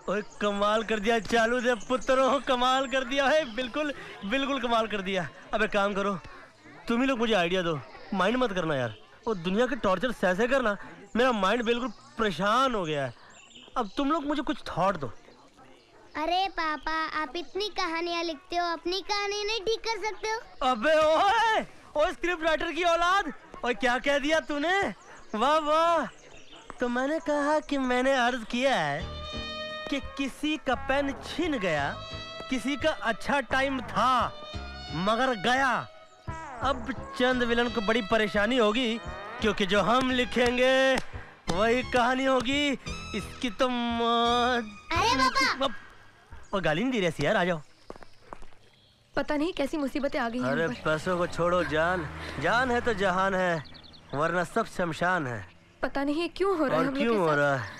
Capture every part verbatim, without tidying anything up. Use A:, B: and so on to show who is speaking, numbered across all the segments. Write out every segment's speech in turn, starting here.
A: ओए कमाल कर दिया चालू दे पुत्रों, कमाल कर दिया है, बिल्कुल बिल्कुल कमाल कर दिया। अब एक काम करो, तुम ही लोग मुझे आइडिया दो, माइंड मत करना यार। वो दुनिया के टॉर्चर सहसे करना मेरा माइंड बिल्कुल परेशान हो गया है। अब तुम लोग मुझे कुछ थॉट दो।
B: अरे पापा, आप इतनी कहानियाँ लिखते हो, अपनी कहानी नहीं ठीक कर सकते हो?
A: अबे ओए, ओ स्क्रिप्ट राइटर की औलाद, और क्या कह दिया तूने? वाह वाह। तो मैंने कहा कि मैंने अर्ज किया है कि किसी का पेन छिन गया, किसी का अच्छा टाइम था मगर गया। अब चंद विलन को बड़ी परेशानी होगी, क्योंकि जो हम लिखेंगे वही कहानी होगी। इसकी तो
B: अरे पापा,
A: और गाली नहीं दे रही यार, आ जाओ।
C: पता नहीं कैसी मुसीबतें आ गई हैं।
A: अरे पैसों को छोड़ो जान, जान है तो जहान है, वरना सब शमशान है।
C: पता नहीं क्यों हो रहा है,
A: और क्यों हो रहा है?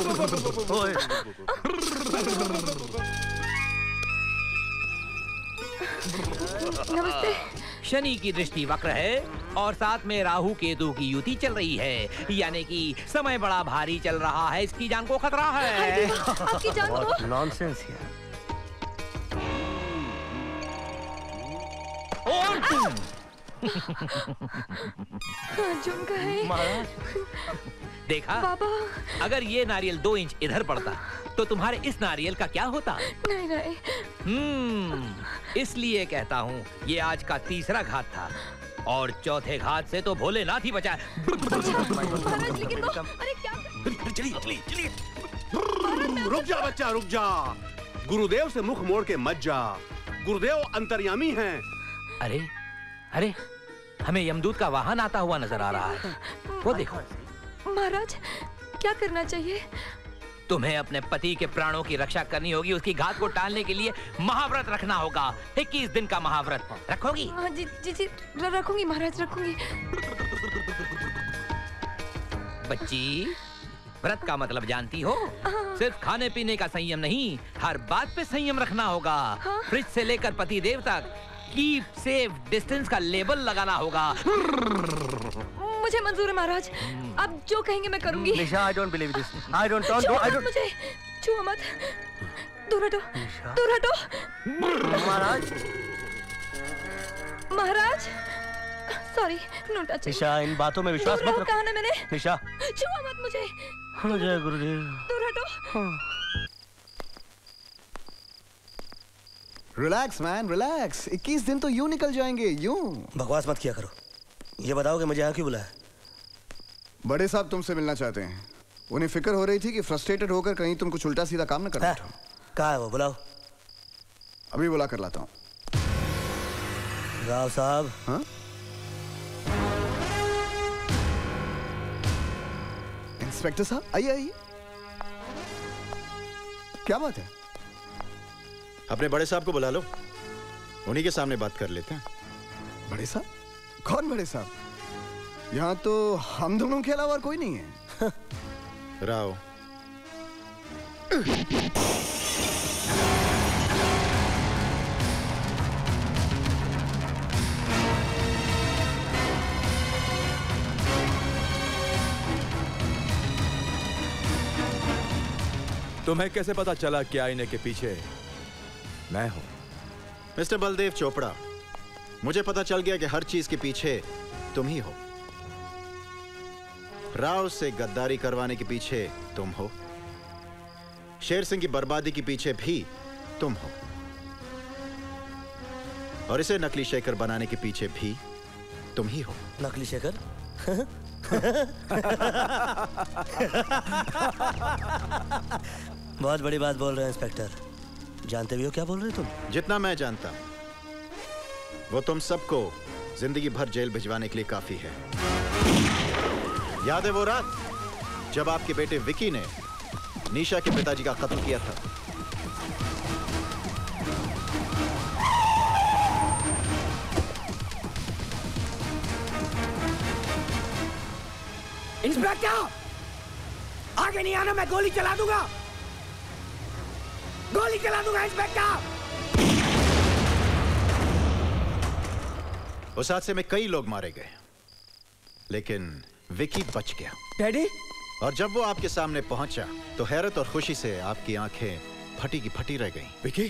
C: नमस्ते।
D: शनि की दृष्टि वक्र है और साथ में राहु केतु की युति चल रही है, यानी कि समय बड़ा भारी चल रहा है, इसकी जान को खतरा है।
C: आपकी जान को?
A: नॉनसेंस है।
C: झुमका है।
A: महाराज
D: देखा
C: बाबा,
D: अगर ये नारियल दो इंच इधर पड़ता तो तुम्हारे इस नारियल का क्या होता?
C: नहीं नहीं।
D: हम्म, इसलिए कहता हूँ ये आज का तीसरा घात था और चौथे घात से तो भोलेनाथ ही बचा।
C: महाराज लेकिन वो, अरे क्या?
D: चलिए चलिए चलिए।
E: रुक जा बच्चा, रुक जा। गुरुदेव से मुख मोड़ के मत जा, गुरुदेव अंतर्यामी हैं।
D: अरे अरे, हमें यमदूत का वाहन आता हुआ नजर आ रहा है, वो देखो।
C: महाराज क्या करना चाहिए?
D: तुम्हें अपने पति के प्राणों की रक्षा करनी होगी, उसकी घात को टालने के लिए महाव्रत रखना होगा। इक्कीस दिन का महाव्रत रखोगी?
C: हाँ जी जी जी रखूंगी महाराज, रखूंगी।
D: बच्ची, व्रत का मतलब जानती हो? सिर्फ खाने पीने का संयम नहीं, हर बात पे संयम रखना होगा।
C: हाँ?
D: फ्रिज से लेकर पति देव तक कीप सेफ डिस्टेंस का लेबल लगाना होगा।
C: मुझे मंजूर है महाराज, आप जो कहेंगे मैं करूंगी।
A: निशा, I don't believe this. I don't, don't, don't, I don't.
C: मुझे छुओ मत, दूर हटो, दूर हटो।
A: महाराज,
C: महाराज, सॉरी, नो टच।
A: निशा, इन बातों में विश्वास मत रखो।
C: कहा ना मैंने?
A: निशा,
C: छुओ मत मुझे।
A: जय गुरुदेव।
C: दूर हटो।
F: Relax man, relax. इक्कीस दिन तो यूं निकल जाएंगे, यूं।
A: बकवास मत किया करो। ये बताओ कि मुझे यहाँ क्यों बुलाया?
F: बड़े साहब तुमसे मिलना चाहते हैं। उन्हें फिक्र हो रही थी कि फ्रस्ट्रेटेड होकर कहीं तुम कुछ उल्टा सीधा काम न कर बैठो।
A: कहाँ है वो? बुलाओ।
F: अभी बुला कर लाता हूँ।
A: राव साहब।
F: हाँ? इंस्पेक्टर साहब, आइए आइए। क्या बात है?
G: अपने बड़े साहब को बुला लो, उन्हीं के सामने बात कर लेते हैं।
F: बड़े साहब? कौन बड़े साहब? यहाँ तो हम दोनों के अलावा और कोई नहीं है।
G: राव,
H: तुम्हें कैसे पता चला कि आईने के पीछे मैं हूं?
G: मिस्टर बलदेव चोपड़ा, मुझे पता चल गया कि हर चीज के पीछे तुम ही हो। राव से गद्दारी करवाने के पीछे तुम हो, शेर सिंह की बर्बादी के पीछे भी तुम हो, और इसे नकली शेखर बनाने के पीछे भी तुम ही हो।
A: नकली शेखर? बहुत बड़ी बात बोल रहे हैं इंस्पेक्टर। जानते भी हो क्या बोल रहे तुम?
G: जितना मैं जानता वो तुम सबको जिंदगी भर जेल भिजवाने के लिए काफी है। याद है वो रात जब आपके बेटे विकी ने निशा के पिताजी का कत्ल किया था?
I: इंस्पेक्टर, आगे नहीं आना, मैं गोली चला दूंगा, गोली चला दूंगा इंस्पेक्टर।
G: उस हादसे में कई लोग मारे गए, लेकिन विकी बच गया।
I: डैडी,
G: और जब वो आपके सामने पहुंचा तो हैरत और खुशी से आपकी आंखें फटी की फटी रह गईं।
H: विकी,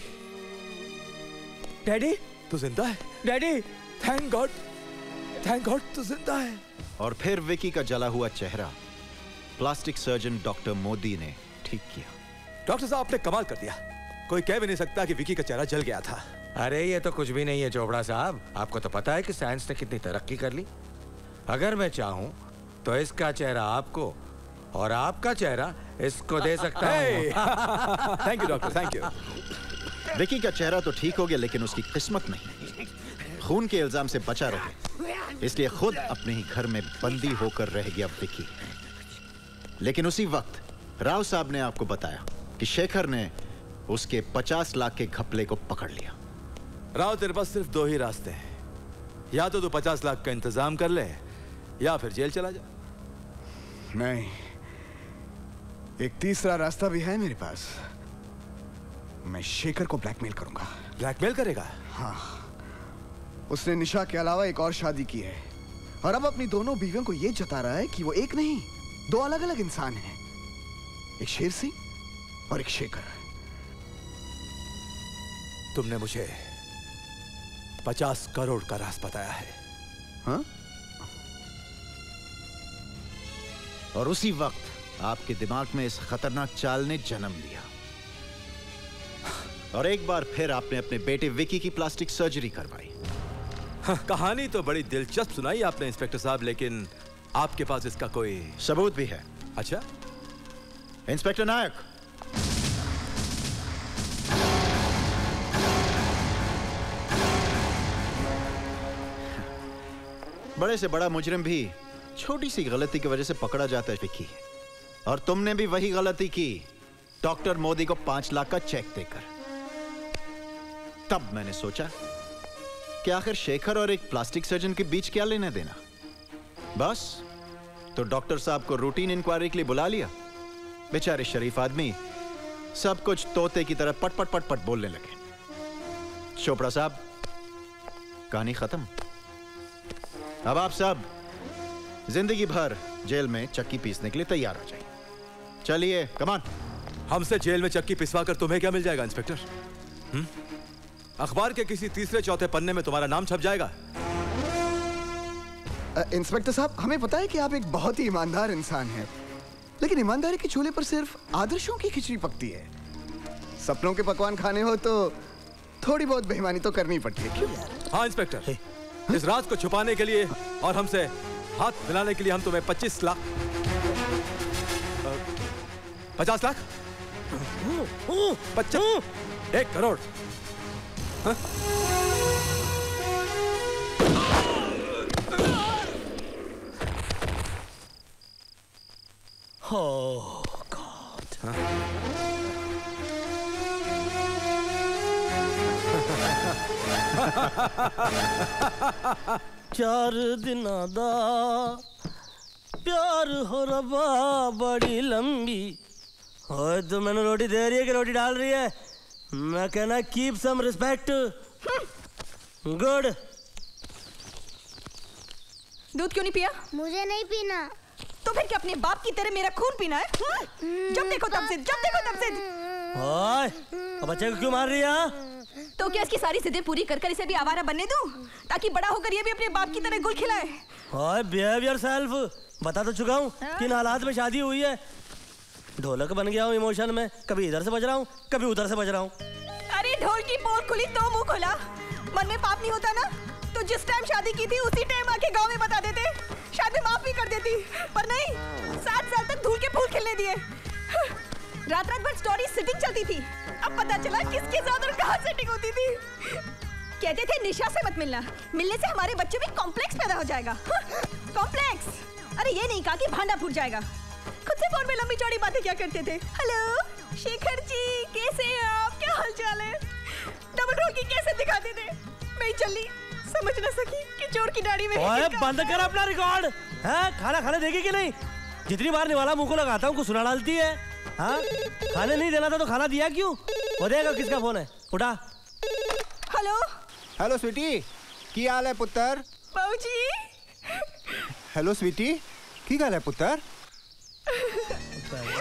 A: डैडी
H: तू जिंदा है?
A: Daddy
H: thank God, thank God तू जिंदा है।
G: और फिर विकी का जला हुआ चेहरा प्लास्टिक सर्जन डॉक्टर मोदी ने ठीक किया।
H: डॉक्टर साहब, आपने कमाल कर दिया। कोई कह भी नहीं सकता कि विकी का चेहरा जल गया था।
D: अरे ये तो कुछ भी नहीं है चोपड़ा साहब। आपको तो पता है कि साइंस ने कितनी तरक्की कर ली। अगर मैं चाहूं तो इसका चेहरा आपको और आपका चेहरा इसको दे सकता हूं।
H: Thank you doctor, thank you.
G: Vicky का चेहरा तो ठीक हो गया, लेकिन उसकी किस्मत नहीं। खून के इल्जाम से बचा रहे, इसलिए खुद अपने ही घर में बंदी होकर रह गया विकी। लेकिन उसी वक्त राव साहब ने आपको बताया कि शेखर ने उसके पचास लाख के घपले को पकड़ लिया।
H: राव, तेरे पास सिर्फ दो ही रास्ते हैं। या तो तू पचास लाख का इंतजाम कर ले या फिर जेल चला जा।
F: नहीं, एक तीसरा रास्ता भी है मेरे पास। मैं शेखर को ब्लैकमेल करूंगा।
H: ब्लैकमेल करेगा?
F: हाँ, उसने निशा के अलावा एक और शादी की है और अब अपनी दोनों बीवियों को यह जता रहा है कि वो एक नहीं दो अलग अलग इंसान हैं। एक शेर सिंह और एक शेखर।
H: तुमने मुझे पचास करोड़ का राज बताया है।
F: हाँ?
G: और उसी वक्त आपके दिमाग में इस खतरनाक चाल ने जन्म लिया और एक बार फिर आपने अपने बेटे विकी की प्लास्टिक सर्जरी करवाई।
H: हाँ, कहानी तो बड़ी दिलचस्प सुनाई आपने इंस्पेक्टर साहब, लेकिन आपके पास इसका कोई
G: सबूत भी है?
H: अच्छा,
G: इंस्पेक्टर नायक, बड़े से बड़ा मुजरिम भी छोटी सी गलती की वजह से पकड़ा जाता है विकी, और तुमने भी वही गलती की डॉक्टर मोदी को पांच लाख का चेक देकर। तब मैंने सोचा कि आखिर शेखर और एक प्लास्टिक सर्जन के बीच क्या लेना देना। बस तो डॉक्टर साहब को रूटीन इंक्वायरी के लिए बुला लिया। बेचारे शरीफ आदमी सब कुछ तोते की तरह पट पट पट पट बोलने लगे। चोपड़ा साहब, कहानी खत्म। अब आप सब जिंदगी भर जेल में चक्की पीसने के लिए तैयार हो जाइए। चलिए, कमान।
H: हमसे जेल में चक्की पिसवा कर तुम्हें क्या मिल जाएगा इंस्पेक्टर? हुँ? अखबार के किसी तीसरे चौथे पन्ने में तुम्हारा नाम छप जाएगा।
F: इंस्पेक्टर साहब, हमें पता है कि आप एक बहुत ही ईमानदार इंसान हैं, लेकिन ईमानदारी के चूल्हे पर सिर्फ आदर्शों की खिचड़ी पकती है। सपनों के पकवान खाने हो तो थोड़ी बहुत बेईमानी तो करनी पड़ती है। क्यों?
H: हाँ इंस्पेक्टर, इस राज को छुपाने के लिए और हमसे हाथ मिलाने के लिए हम तुम्हें पच्चीस लाख पचास लाख पचास एक करोड़ हाँ?
A: Oh God. चार दिन दा प्यार हो रबा बड़ी लंबी। ओए तो मैंने रोटी दे रही है कि रोटी डाल रही है? मैं कहना कीप सम रिस्पेक्ट। गुड।
C: दूध क्यों नहीं पिया?
B: मुझे नहीं पीना।
C: तो फिर क्या अपने बाप की तरह मेरा खून पीना है? जब देखो तब से, जब देखो तब से।
A: ओए, बच्चे को क्यों मार रही है?
C: तो क्या इसकी सारी जिद्दें पूरी कर कर इसे भी आवारा बनने दूं, ताकि बड़ा होकर ये भी अपने बाप की तरह गुल खिलाए?
A: ओए, बिहेव योरसेल्फ। बता तो चुका हूँ किन हालात में शादी हुई है। ढोलक बन गया हूँ इमोशन में, कभी इधर से बज रहा हूँ, कभी उधर से बज रहा हूँ।
C: अरे ढोल की पोल खुली तो मुंह खोला। मन में पाप नहीं होता ना, तो जिस टाइम शादी की थी उसी टाइम आके गांव में बता देते, शायद मैं माफ भी कर देती। पर नहीं, सात साल तक धूल के फूल खिलने दिए। रात रात भर स्टोरी सिटिंग चलती थी। अब पता चला किसके साथ और कहाँ सेटिंग होती थी। कहते थे निशा से मत मिलना, मिलने से हमारे बच्चे में कॉम्प्लेक्स पैदा हो जाएगा। कॉम्प्लेक्स? अरे ये नहीं कहा कि भांडा फूट जाएगा। खुद से फोन में लंबी चौड़ी बातें क्या करते थे। हेलो शेखर जी, कैसे हैं आप, क्या हालचाल है? डबल रोल की कैसे दिखाते थे। मैं चली, समझ न सकी कि चोर की दाढ़ी में।
A: ओए बंद कर अपना रिकॉर्ड। हैं, खाना खाने देगी कि नहीं? जितनी बार निवाला मुंह को लगाता हूँ कुछ सुना डालती है। हाँ, खाने नहीं देना था तो खाना दिया क्यों? वो देगा किसका फोन है? उठा।
C: हेलो
J: हेलो स्वीटी, की हाल है पुत्र?
C: बाबूजी।
J: हेलो स्वीटी, की हाल है पुत्र?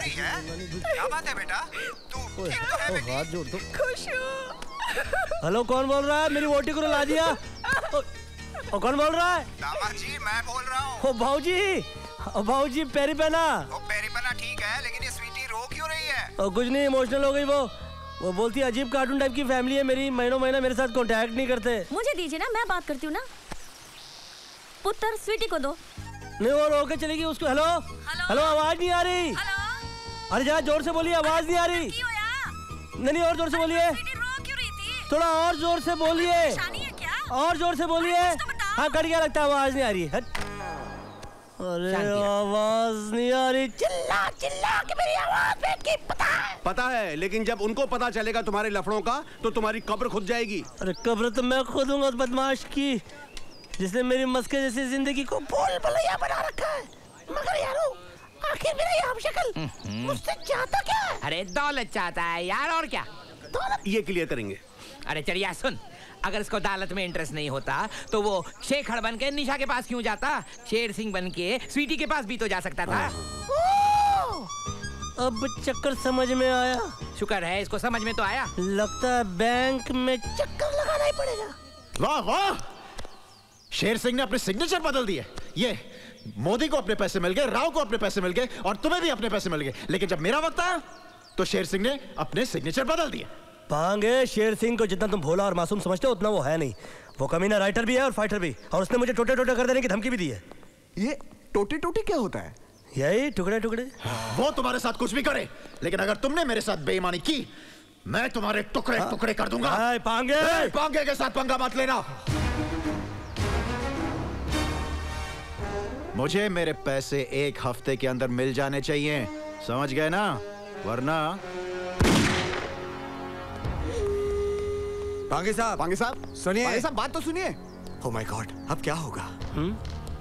J: रही है? क्या बात है बेटा? तू ठीक तो है बेटी?
A: हाथ जोड़ दो।
C: खुश हूँ।
A: हेलो, कौन बोल रहा है? मेरी वोटी को ला दिया। और कौन बोल रहा है?
J: दामाद जी मैं बोल रहा हूँ।
A: ओ भाऊजी, ओ भाऊजी पैरी पहना।
J: वो पेरी पना ठीक है, लेकिन ये स्वीटी रो क्यों रही है?
A: और कुछ नहीं, इमोशनल हो गई वो। वो बोलती है अजीब कार्टून टाइप की फैमिली है मेरी, महीनों महीना मेरे साथ कांटेक्ट नहीं करते।
K: मुझे दीजिए ना, मैं बात करती हूँ ना। पुत्र स्वीटी को दो।
A: नहीं, वो रो के चलेगी उसको। हेलो हेलो, आवाज नहीं आ रही।
K: हेलो,
A: अरे जरा जोर से बोलिए, आवाज नहीं आ रही। नहीं नहीं, और जोर से बोलिए। थोड़ा और जोर से बोलिए, और जोर से बोलिए। हाँ, कट गया लगता है, आवाज नहीं आ रही। अरे आवाज नहीं आ रही। चिल्ला चिल्ला के मेरी आवाज बैठ के पता है
E: पता है, लेकिन जब उनको पता चलेगा तुम्हारे लफड़ों का तो तुम्हारी कब्र खुद जाएगी।
A: अरे कब्र तो मैं खोदूंगा उस बदमाश की जिसने मेरी मस्के जैसी जिंदगी को बोल भलैया बना रखा है। मगर यारो, आखिर मेरा ये हमशक्ल मुझसे चाहता क्या है?
L: अरे दौलत चाहता है यार, और क्या?
A: दौलत
E: ये क्लियर करेंगे।
L: अरे चलिए सुन, अगर इसको अदालत में इंटरेस्ट नहीं होता तो वो शेखर बन के निशा के पास क्यों जाता? शेर सिंह बन के स्वीटी के पास भी तो जा सकता था।
A: अब चक्कर समझ में आया।
L: शुक्र है इसको समझ में तो आया।
A: लगता है बैंक में चक्कर लगाना ही पड़ेगा।
G: वाह वाह, शेर सिंह ने अपने सिग्नेचर बदल दिए। ये मोदी को अपने पैसे मिल गए, राव को अपने पैसे मिल गए, और तुम्हें भी अपने पैसे मिल गए। लेकिन जब मेरा वक्त आया तो शेर सिंह ने अपने सिग्नेचर बदल दिए।
A: पांगे, शेर सिंह को जितना तुम भोला और मासूम समझते हो उतना वो है नहीं। वो कमीना राइटर भी है और फाइटर भी, और उसने मुझे टोटे टोटे कर देने की धमकी भी दी है।
F: ये टोटे टोटे क्या होता है?
A: यही टुकड़े टुकड़े।
G: वो तुम्हारे साथ कुछ भी करे, लेकिन अगर तुमने मेरे साथ बेईमानी की, मैं तुम्हारे टुकड़े टुकड़े कर दूंगा।
A: हाय पांगे,
G: ए, पांगे के साथ पंगा मत लेना। मुझे मेरे पैसे एक हफ्ते के अंदर मिल जाने चाहिए, समझ गए ना? वरना
D: पांगे साहब,
F: पांगे साहब
D: सुनिए।
F: पांगे साहब, बात तो सुनिए।
D: ओह माय गॉड, अब क्या होगा?
A: हम्म?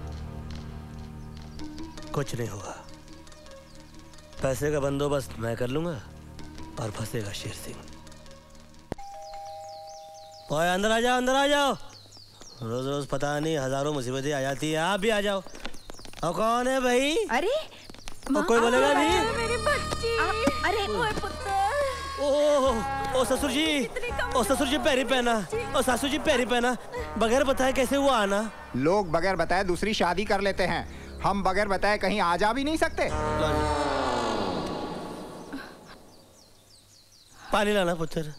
A: कुछ नहीं होगा। पैसे का बंदोबस्त मैं कर लूंगा और फंसेगा शेर सिंह। ओए अंदर आ जाओ, अंदर आ जाओ। रोज रोज पता नहीं हजारों मुसीबतें आ जाती है, आप भी आ जाओ। और कौन है भाई?
K: अरे
A: और कोई बोलेगा भी?
K: मेरी बच्ची। अरे ओए पुत्र।
A: ओह ओ ससुर जी, ओ ससुर जी पैरी पहना, ओ सासू जी पैरी पहना। बगैर बताए कैसे हुआ आना?
J: लोग बगैर बताए दूसरी शादी कर लेते हैं, हम बगैर बताए कहीं आ जा भी नहीं सकते।
A: पानी लाना पुत्र।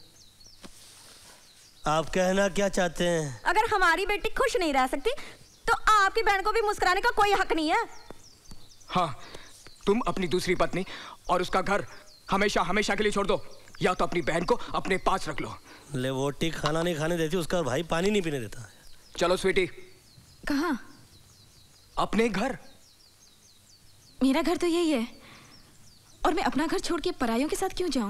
A: आप कहना क्या चाहते हैं?
K: अगर हमारी बेटी खुश नहीं रह सकती तो आपकी बहन को भी मुस्कुराने का कोई हक नहीं है।
M: हाँ, तुम अपनी दूसरी पत्नी और उसका घर हमेशा हमेशा के लिए छोड़ दो, या तो अपनी बहन को अपने पास रख लो।
A: ले वोटी खाना नहीं खाने देती उसका भाई, पानी नहीं पीने देता।
M: चलो स्वीटी।
K: कहाँ?
M: अपने घर।
K: मेरा घर तो यही है, और मैं अपना घर छोड़ के परायों के साथ क्यों जाऊं?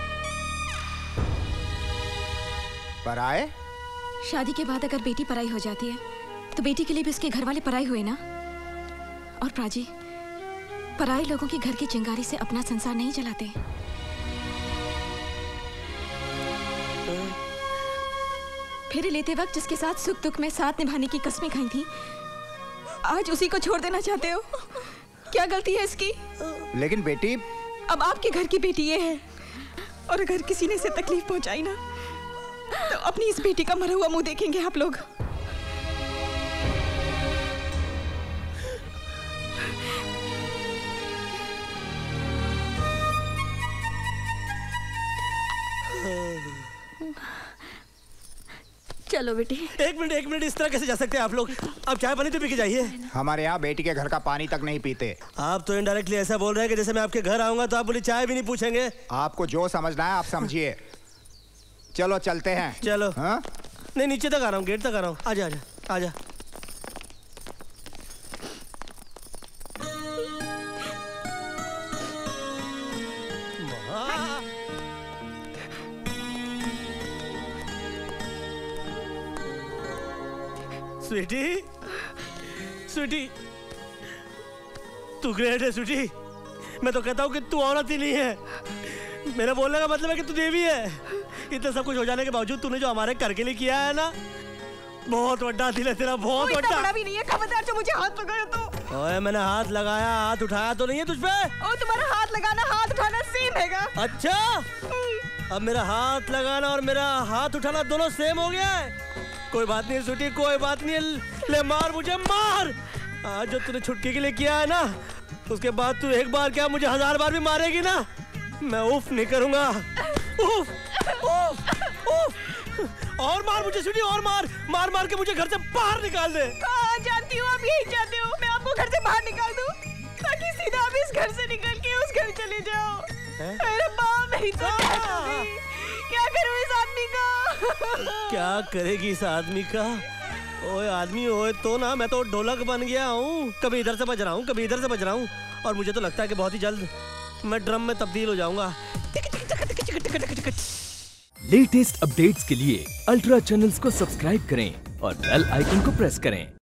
J: पराए?
K: शादी के बाद अगर बेटी पराई हो जाती है तो बेटी के लिए भी उसके घर वाले पराई हुए ना। और प्राजी, पराई लोगों के घर की चिंगारी से अपना संसार नहीं जलाते। फेरे लेते वक्त जिसके साथ सुख दुख में साथ निभाने की कसमें खाई थी, आज उसी को छोड़ देना चाहते हो? क्या गलती है इसकी?
J: लेकिन बेटी,
K: अब आपके घर की बेटी ये है, और अगर किसी ने इसे तकलीफ पहुंचाई ना तो अपनी इस बेटी का मरा हुआ मुंह देखेंगे आप लोग। चलो बेटी।
A: एक मिनट एक मिनट, इस तरह कैसे जा सकते हैं आप लोग? आप चाय पानी तो पी के जाइए।
J: हमारे यहाँ बेटी के घर का पानी तक नहीं पीते।
A: आप तो इनडायरेक्टली ऐसा बोल रहे हैं कि जैसे मैं आपके घर आऊंगा तो आप बोली चाय भी नहीं पूछेंगे।
J: आपको जो समझना है आप समझिए। चलो चलते हैं।
A: चलो।
J: हाँ?
A: नहीं, नीचे तक आ रहा हूँ, गेट तक आ रहा हूँ। आजा आजा आजा। स्वीटी, स्वीटी, तू ग्रेट है स्वीटी। मैं तो कहता हूँ कि तू औरत ही नहीं है। मेरा बोलने का मतलब है कि तू देवी है। इतना सब कुछ हो जाने के बावजूद तूने जो हमारे घर के लिए किया है ना, बहुत बड़ा दिल है तेरा, बहुत
C: इतना
A: बड़ा।
C: बड़ा भी नहीं है, खबरदार जो मुझे हाथ लगाया तो।
A: ओए मैंने हाथ लगाया, हाथ उठाया तो नहीं है तुझ पे?
C: ओ तुम्हारा हाथ लगाना हाथ उठाना सेम हैगा।
A: अच्छा, अब मेरा हाथ लगाना और मेरा हाथ उठाना दोनों सेम हो गया है। कोई बात नहीं स्वीटी, कोई बात नहीं, ले मार मुझे मार। आज जो तूने छुटकी के लिए किया है ना, उसके बाद तू एक बार क्या मुझे हजार बार भी मारेगी ना, मैं उफ नहीं करूंगा। उफ, उफ, उफ। और मार मुझे स्वीटी, और मार मार मार के मुझे घर से बाहर निकाल दे।
C: हाँ जानती हूँ, आप यही चाहते हो मैं आपको घर से बाहर निकाल दूँ, ताकि सीधा आप इस घर से निकल के उस घर चले जाओ। मेरे बाप, मेरी तो क्या करूँ इस आदमी का?
A: क्या करेगी इस आदमी का? ओए आदमी ओए तो ना, मैं तो ढोलक बन गया हूँ, कभी इधर से बज रहा हूँ, कभी इधर से बज रहा हूँ, और मुझे तो लगता है कि बहुत ही जल्द मैं ड्रम में तब्दील हो जाऊंगा।
N: लेटेस्ट अपडेट्स के लिए अल्ट्रा चैनल्स को सब्सक्राइब करें और बेल आइकन को प्रेस करें।